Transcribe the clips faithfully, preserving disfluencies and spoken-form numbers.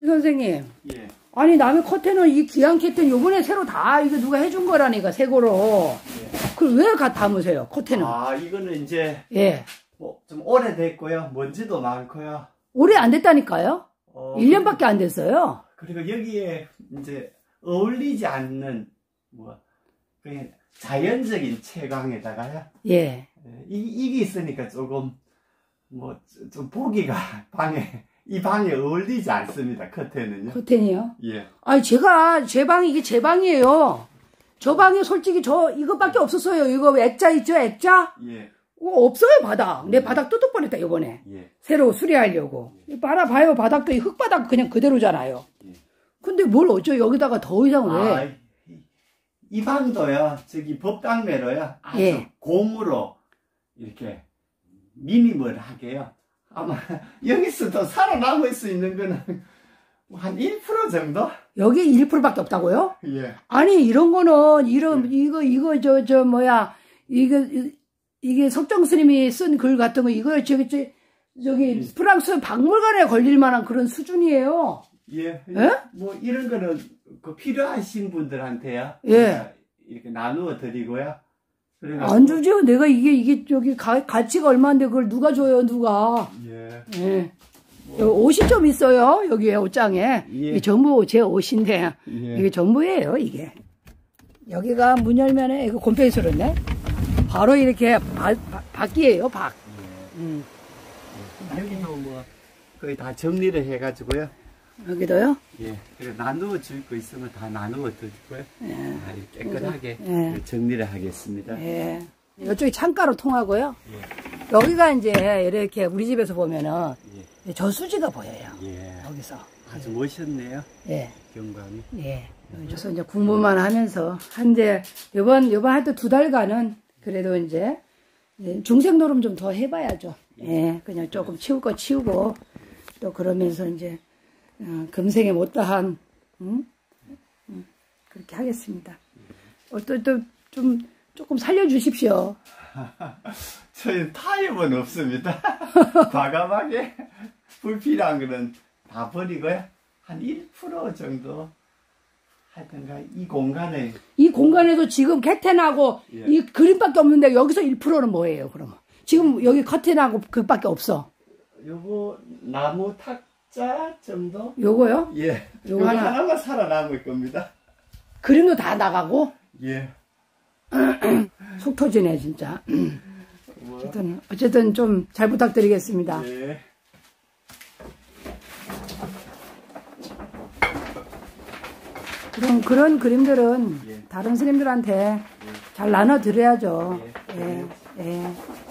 선생님. 예. 아니 남의 커튼은 이 귀한 커튼 요번에 새로 다 이거 누가 해준 거라니까 새거로. 예. 그걸 왜 가 담으세요 커튼은? 아 이거는 이제 예. 뭐 좀 오래됐고요. 먼지도 많고요. 오래 안 됐다니까요? 어, 일 년밖에 안 됐어요. 그리고 여기에 이제 어울리지 않는 뭐 그냥 자연적인 채광에다가요. 예. 이, 이게 있으니까 조금 뭐 좀 보기가 방에 이 방에 어울리지 않습니다. 커튼은요. 커튼이요? 예. 아니 제가 제 방이 이게 제 방이에요. 저 방에 솔직히 저 이것밖에 없었어요. 이거 액자 있죠? 액자? 예. 어, 없어요 바닥. 내 바닥 뜯을 뻔했다 이번에. 예. 새로 수리하려고. 예. 봐봐요 바닥도 이 흙바닥 그냥 그대로잖아요. 예. 근데 뭘 어쩌 여기다가 더 이상 왜? 아, 이, 이 방도요. 저기 법당매로요. 아주 예. 곰으로 이렇게 미니멀하게요. 아마 여기서도 살아남을 수 있는 거는 한 일 퍼센트 정도? 여기 일 퍼센트밖에 없다고요? 예. 아니 이런 거는 이런 예. 이거 이거 저 저 뭐야 이거 이게 석정 스님이 쓴 글 같은 거 이거 저기 저, 저기 예. 프랑스 박물관에 걸릴 만한 그런 수준이에요. 예. 예? 뭐 이런 거는 그 필요하신 분들한테요. 예. 이렇게 나누어 드리고요. 안 주죠. 내가 이게 이게 저기 가, 가치가 얼마인데 그걸 누가 줘요 누가. 예. 예. 뭐. 옷이 좀 있어요 여기에 옷장에. 예. 이게 전부 제 옷인데 예. 이게 전부예요 이게. 여기가 문 열면은 이거 곰팡이 소리네. 바로 이렇게 바, 바, 밖이에요 밖. 예. 음. 여기도 뭐 거의 다 정리를 해가지고요. 여기도요? 예. 그래 나누어 줄 거 있으면 다 나누어 드리고요. 예. 다 깨끗하게 예. 정리를 하겠습니다. 예. 이쪽이 창가로 통하고요. 예. 여기가 이제 이렇게 우리 집에서 보면은 예. 저수지가 보여요. 예. 여기서. 아주 멋있네요. 예. 경관이. 예. 여기서 이제 공부만 하면서 한데 이번 이번 할 때 두 달간은 그래도 이제 중생노름 좀 더 해봐야죠. 예. 그냥 조금 치울 거 치우고 또 그러면서 이제 어, 금생에 못다한 응? 응, 그렇게 하겠습니다. 어, 또, 또 좀 조금 살려주십시오. 저희 타협은 없습니다. 과감하게 불필요한 거는 다 버리고요. 한 일 퍼센트 정도 하여튼가 이 공간에 이 공간에도 지금 개텐하고 예. 이 그림밖에 없는데 여기서 일 퍼센트는 뭐예요 그러면? 지금 여기 커튼하고 그밖에 없어. 요거 나무 탁자 정도? 요거요? 예. 요거, 요거 하나. 하나만 살아남을 겁니다. 그림도 다 나가고? 예. 속 터지네 진짜. 뭐. 어쨌든, 어쨌든 좀 잘 부탁드리겠습니다. 예. 그런 그런 그림들은 예. 다른 스님들한테 예. 잘 나눠 드려야죠. 예. 예. 예.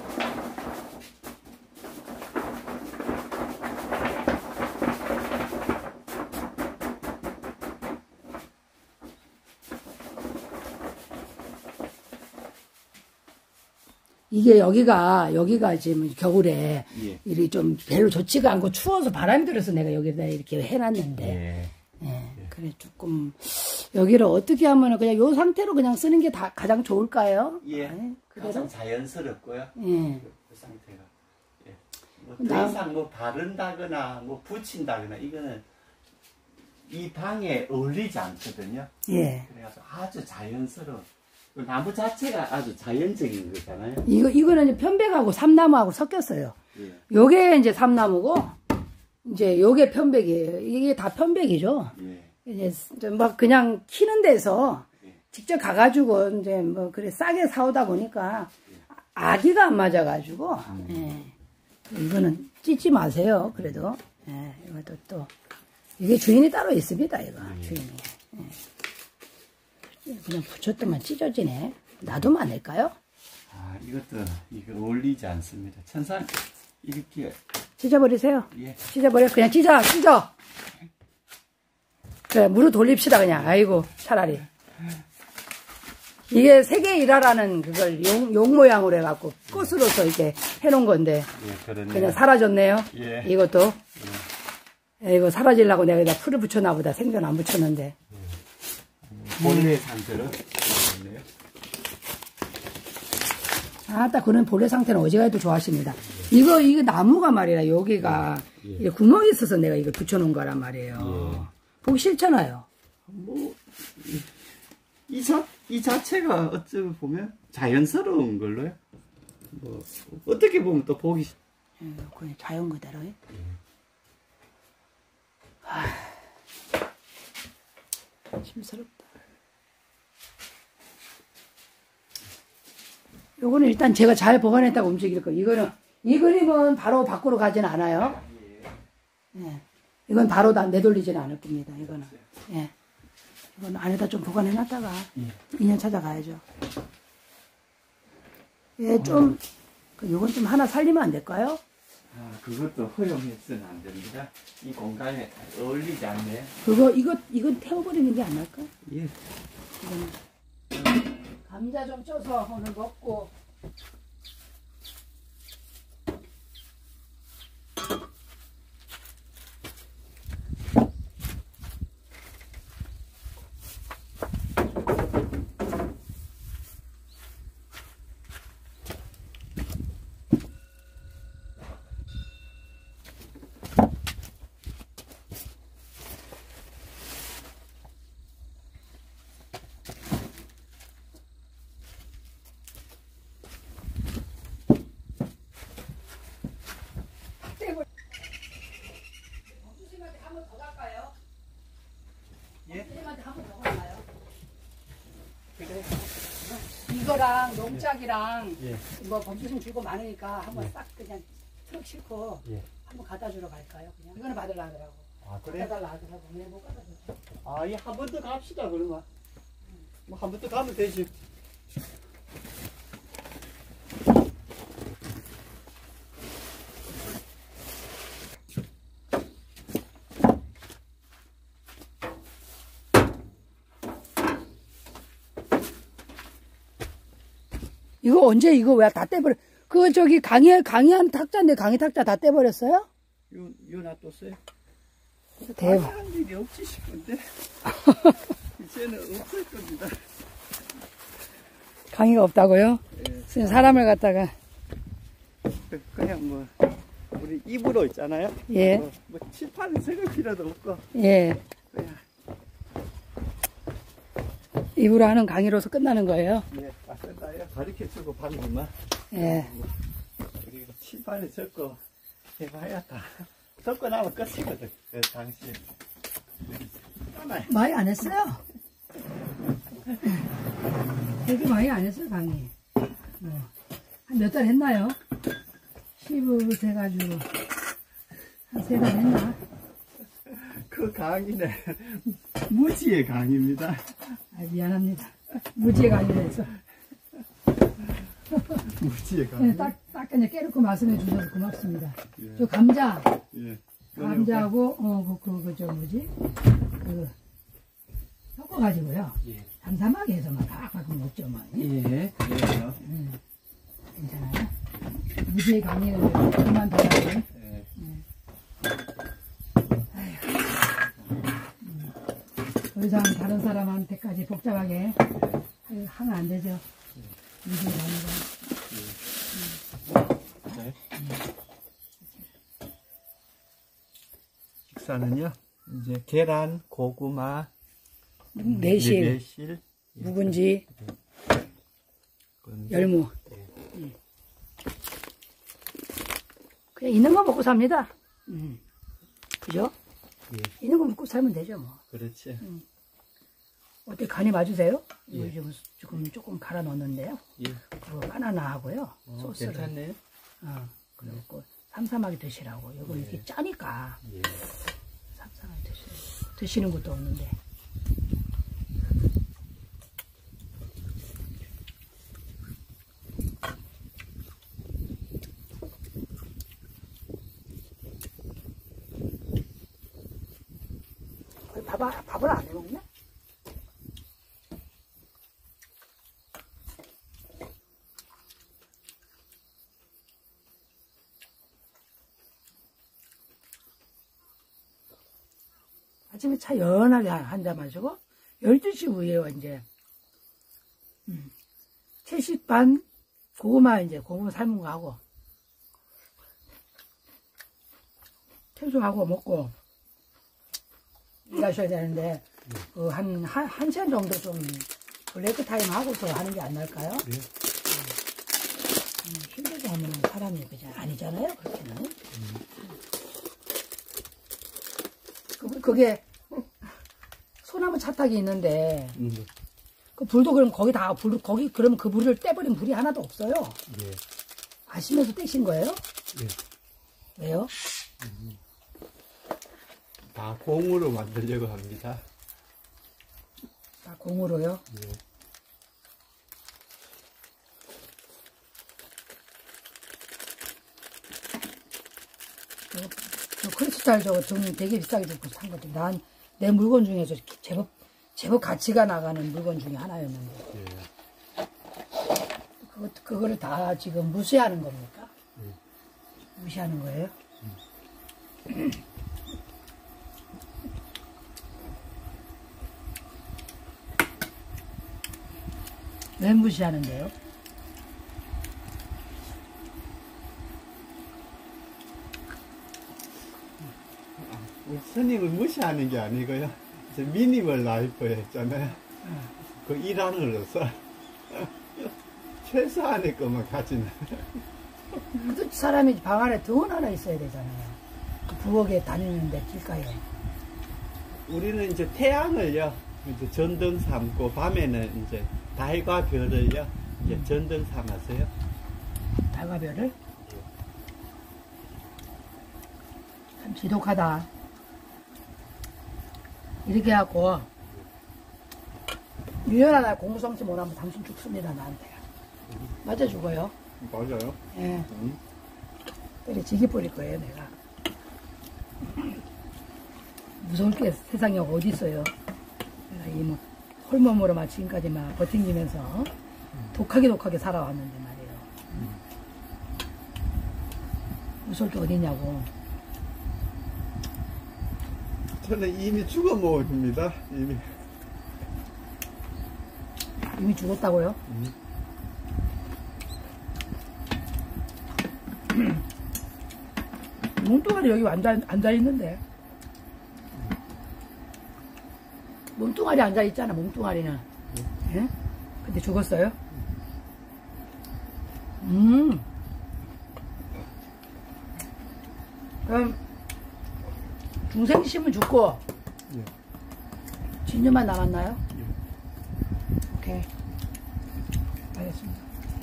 이게 여기가 여기가 지금 겨울에 예. 이리 좀 별로 좋지가 않고 추워서 바람이 들어서 내가 여기다 이렇게 해놨는데 예. 예. 예. 그래 조금 여기를 어떻게 하면은 그냥 요 상태로 그냥 쓰는 게 다 가장 좋을까요? 예. 예. 가장 자연스럽고요. 예. 그 상태가. 예. 뭐 더 이상 뭐 바른다거나 뭐 붙인다거나 이거는 이 방에 어울리지 않거든요. 예. 그래서 아주 자연스러운. 나무 자체가 아주 자연적인 거잖아요. 이거, 이거는 이제 편백하고 삼나무하고 섞였어요. 예. 요게 이제 삼나무고, 이제 요게 편백이에요. 이게 다 편백이죠. 예. 이제 막 그냥 키는 데서 예. 직접 가가지고 이제 뭐 그래 싸게 사오다 보니까 아기가 안 맞아가지고, 음. 예. 이거는 찢지 마세요. 그래도. 예. 이것도 또. 이게 주인이 따로 있습니다. 이거. 예. 주인이. 예. 그냥 붙였더만 찢어지네. 놔두면 안 될까요? 아, 이것도, 이거 어울리지 않습니다. 천상, 이렇게. 찢어버리세요. 예. 찢어버려. 그냥 찢어, 찢어. 그래, 무릎 돌립시다, 그냥. 아이고, 차라리. 이게 세계 일화라는 그걸 용, 용 모양으로 해갖고, 꽃으로서 이렇게 해놓은 건데. 예, 그러네요. 그냥 사라졌네요. 예. 이것도. 예. 이거 사라지려고 내가 여기다 풀을 붙여놔보다 생전 안 붙였는데. 본래 상태로. 그렇네요. 아따, 그런 본래 상태는 어제가도 좋아하십니다. 이거, 이거 나무가 말이라, 여기가, 예. 이게 구멍이 있어서 내가 이거 붙여놓은 거란 말이에요. 예. 보기 싫잖아요. 뭐, 이, 이, 자, 이 자체가 어찌 보면 자연스러운 걸로요. 뭐, 어떻게 보면 또 보기, 예, 그냥 자연 그대로. 예. 아, 심스럽다. 요거는 일단 제가 잘 보관했다고 움직일 거예요. 이거는, 이 그림은 바로 밖으로 가진 않아요. 예. 이건 바로 다 내돌리지는 않을 겁니다. 이거는. 예. 이건 안에다 좀 보관해놨다가 인연 찾아가야죠. 예, 좀, 요건 좀 하나 살리면 안 될까요? 아, 그것도 허용해서는 안 됩니다. 이 공간에 어울리지 않네. 그거, 이거, 이건 태워버리는 게 안 나을까? 예. 이거는. 감자 좀 쪄서 오늘 먹고. 이거랑 농짝이랑 예. 뭐 범수심 주고 많으니까 한번 예. 싹 그냥 트럭 싣고 예. 한번 갖다 주러 갈까요? 그냥 이거는 받으려 하더라고. 아, 그래? 갖다 달라 하더라고. 왜 못 갖다 줘? 아, 이 한 번 더 갑시다, 그러면. 뭐, 한 번 더 가면 되지. 이거 언제 이거 왜 다 떼버려? 그 저기 강의 강의한 탁자인데 강의 탁자 다 떼버렸어요? 요, 요 놔뒀어요. 대박. 한 일이 없지 싶은데. 이제는 없을 겁니다. 강의가 없다고요? 예. 사람을 갖다가 그- 그냥 뭐, 우리 입으로 있잖아요. 예. 뭐, 뭐 칠판에 적을 필요도 없고. 예. 그냥, 입으로 하는 강의로서 끝나는 거예요. 예, 맞습니다. 가르쳐 주고 받는구만. 예. 그리고 칠판에 적고 해봐야 다. 적고 나면 끝이거든. 그 당시에. 하나요. 많이 안 했어요. 되게 많이 안 했어요, 강의. 어. 한 몇 달 했나요? 시브 돼가지고. 한 세 달 했나? 그 강의는 무지의 강의입니다. 아, 미안합니다. 무지의 강의에서. 무지의 강의. 네, 딱, 딱 그냥 깨놓고 말씀해 주셔서 고맙습니다. 예. 저 감자, 예. 감자하고, 어, 그, 그, 그, 저 뭐지? 그, 섞어가지고요. 예. 담담하게 해서 막 팍팍 먹죠, 막. 예. 그래요. 음, 괜찮아요. 무지의 강의를 그만둬야지. 예. 더 이상 다른 사람한테까지 복잡하게 하면 안 되죠. 무지의 강의가. 네. 식사는요, 이제 계란, 고구마, 매실, 매실, 묵은지, 그건 열무. 음. 그냥 있는 거 먹고 삽니다. 음. 그죠? 예. 있는 거 먹고 살면 되죠, 뭐. 그렇지. 어때, 간이 맞으세요? 예. 이거 지금, 지금 조금 갈아 넣었는데요. 예. 그거 바나나 하고요. 어, 소스를. 괜찮네요. 어, 그리고 삼삼하게 드시라고. 이거 예. 이렇게 짜니까. 예. 삼삼하게 드시라고. 드시는 것도 없는데. 밥, 밥을 안 해먹냐? 아침에 차 연하게 한 잔 마시고 열두 시 후에요 이제 음. 채식 반 고구마 이제 고구마 삶은 거 하고 채소하고 먹고 일하셔야 되는데 그 한 한 한 시간 정도 좀 블레이크 타임 하고서 하는 게 안 나을까요? 네. 음, 힘들게 하면 사람이 그냥 아니잖아요, 그렇게는. 음. 그, 그게 소나무 차탁이 있는데 음. 그 불도 그럼 거기 다 불, 거기 그럼 그 불을 떼버린 불이 하나도 없어요. 예. 아시면서 떼신 거예요? 예. 왜요? 음. 다 공으로 만들려고 합니다. 다 공으로요? 예. 저, 저 크리스탈 저거 돈 되게 비싸게 주고 산 거지. 난 내 물건 중에서 제법 제법 가치가 나가는 물건 중에 하나였는데. 예. 그거 그거를 다 지금 무시하는 겁니까? 예. 무시하는 거예요? 음. 왜 무시하는데요? 우리 스님을 무시하는 게 아니고요. 이제 미니멀 라이프 했잖아요. 응. 그 일환으로서 최소한의 것만 가지는. 그 사람이 방 안에 돈 하나 있어야 되잖아요. 그 부엌에 다니는데 길가에. 우리는 이제 태양을요, 이제 전등 삼고, 밤에는 이제 달과 별을요, 이제 음. 전등 삼아서요. 달과 별을? 참 지독하다. 이렇게 해갖고 유연한 날 공부성치 못하면 당신 죽습니다, 나한테. 맞아 죽어요. 맞아요. 예. 음. 때려 지기 뿌릴 거예요, 내가. 무서울 게 세상에 어디 있어요. 내가 이 뭐 홀몸으로 막 지금까지 막 버팅기면서 음. 독하게 독하게 살아왔는데 말이에요. 음. 무서울 게 어디 있냐고. 저는 이미 죽어 먹습니다. 이미. 이미 죽었다고요? 음. 몸뚱아리 여기 앉아, 앉아있는데. 몸뚱아리 앉아있잖아, 몸뚱아리는. 예? 근데 죽었어요? 음. 그럼, 중생심은 죽고, 예. 진유만 남았나요? 예. 오케이. 알겠습니다.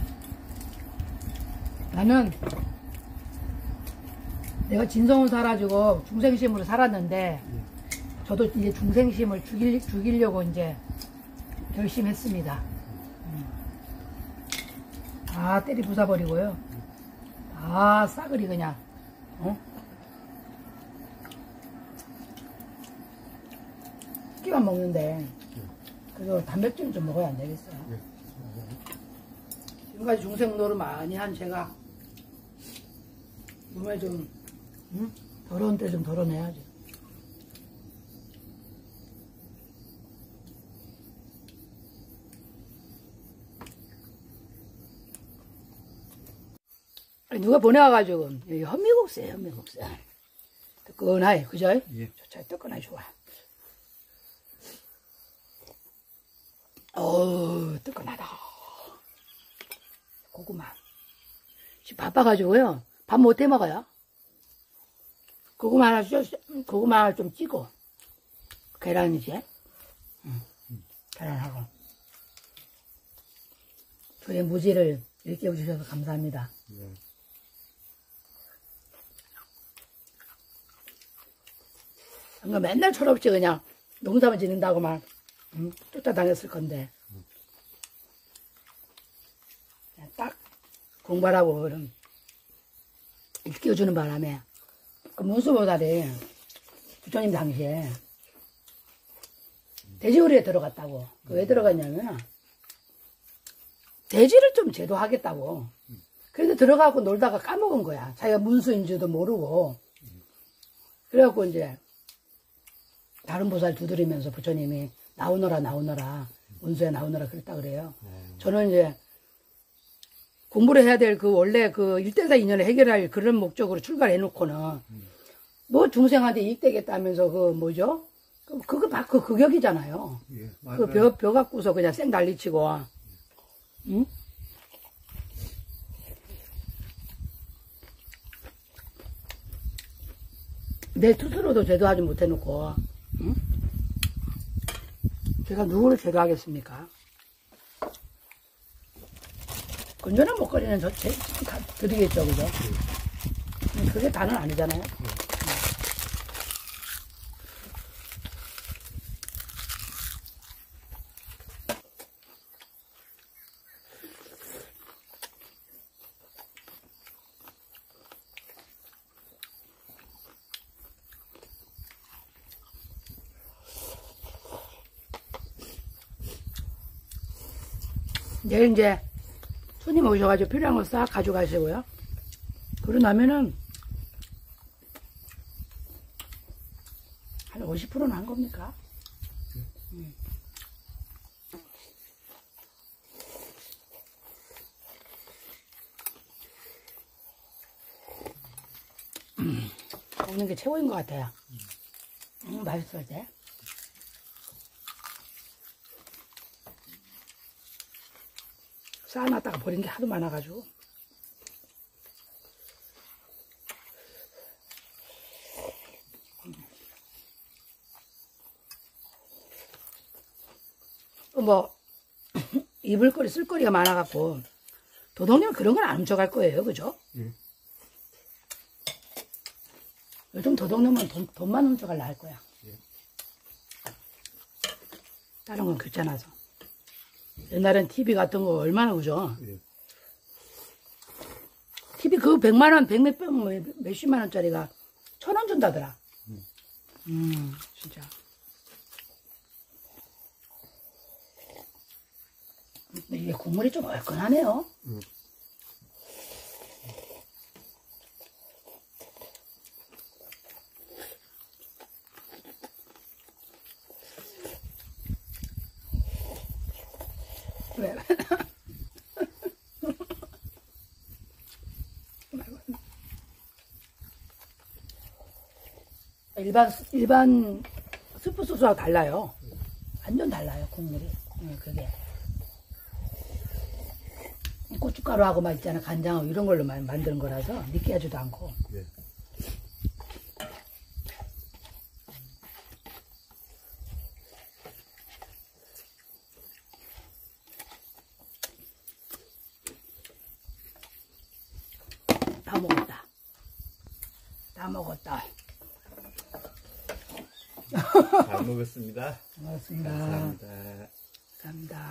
나는, 내가 진성을 살아주고 중생심으로 살았는데, 예. 저도 이제 중생심을 죽일, 죽이려고 이제 결심했습니다. 음. 아, 때리 부숴버리고요. 아, 싸그리 그냥, 어? 끼만 먹는데, 그래서 단백질 좀 먹어야 안 되겠어요. 예. 지금까지 중생 노릇 많이 한 제가 몸에 좀, 응? 더러운 때 좀 덜어내야지. 누가 보내와가지고, 여기 현미국수예요, 현미국수. 뜨끈하게, 그죠? 예. 저 뜨끈하게 좋아. 어우, 뜨끈하다. 고구마. 지금 바빠가지고요. 밥 못 해 먹어요. 고구마 하나, 고구마 하나 좀 찌고. 계란이지? 응. 계란하고. 저의 무지를 일깨워 주셔서 감사합니다. 예. 그러니까 맨날 철없이 그냥 농사만 짓는다고 막 응? 쫓아다녔을 건데 딱 공부하라고 그럼 일깨워주는 바람에 그 문수보살이 부처님 당시에 돼지우리에 들어갔다고. 그 왜 들어갔냐면 돼지를 좀 제도하겠다고. 그래서 들어가고 놀다가 까먹은 거야. 자기가 문수인 줄도 모르고. 그래갖고 이제 다른 보살 두드리면서 부처님이 나오너라 나오너라 문수에 나오너라 그랬다 그래요. 저는 이제 공부를 해야 될 그 원래 그 일대사 인연을 해결할 그런 목적으로 출발해 놓고는 음. 뭐 중생한테 이익되겠다면서 그 뭐죠? 그, 그거 막 그 극역이잖아요. 예, 그 벼, 벼 갖고서 그냥 쌩 난리치고. 응? 내 스스로도 제도하지 못해놓고, 응? 제가 누구를 제도하겠습니까? 건전한 목걸이는 저, 제, 다 드리겠죠, 그죠? 응. 그게 다는 아니잖아요. 응. 내일 이제 손님 오셔가지고 필요한 거 싹 가져가시고요. 그러고 나면은 한 오십 퍼센트는 한 겁니까? 음. 음. 먹는 게 최고인 것 같아요. 음, 맛있을 때. 쌓아놨다가 버린 게 하도 많아가지고. 뭐 입을 거리 쓸 거리가 많아갖고 도둑님은 그런 건 안 훔쳐갈 거예요, 그죠? 응. 요즘 도둑님은 돈, 돈만 훔쳐갈라 할 거야. 응. 다른 건 귀찮아서. 옛날엔 티비 같은 거 얼마나 그죠? 예. 티비 그 백만 원, 백몇 병, 몇십만 원짜리가 천 원 준다더라. 음, 음 진짜. 근데 이게 국물이 좀 얼큰하네요. 음. 왜? 일반 일반 스프 소스하고 달라요. 완전 달라요, 국물이. 응, 그게 고춧가루하고 막 있잖아, 간장하고 이런 걸로 만드는 거라서 느끼하지도 않고. 네. 다 먹었다. 다 먹었다. 잘 먹었습니다. 잘 먹었습니다. 감사합니다. 감사합니다.